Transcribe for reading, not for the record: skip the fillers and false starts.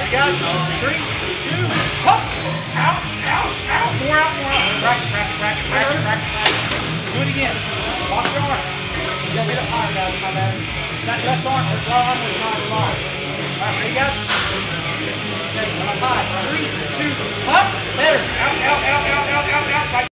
Ready, guys? 3, 2, up. Out, out, out. More out, more out. Racket. Do it again. Walk your arm. You gotta get up higher, guys. My bad. That left arm was wrong, was not wrong. All right, ready, guys? Okay, up high. 3, 2, up. Better. Out. Right.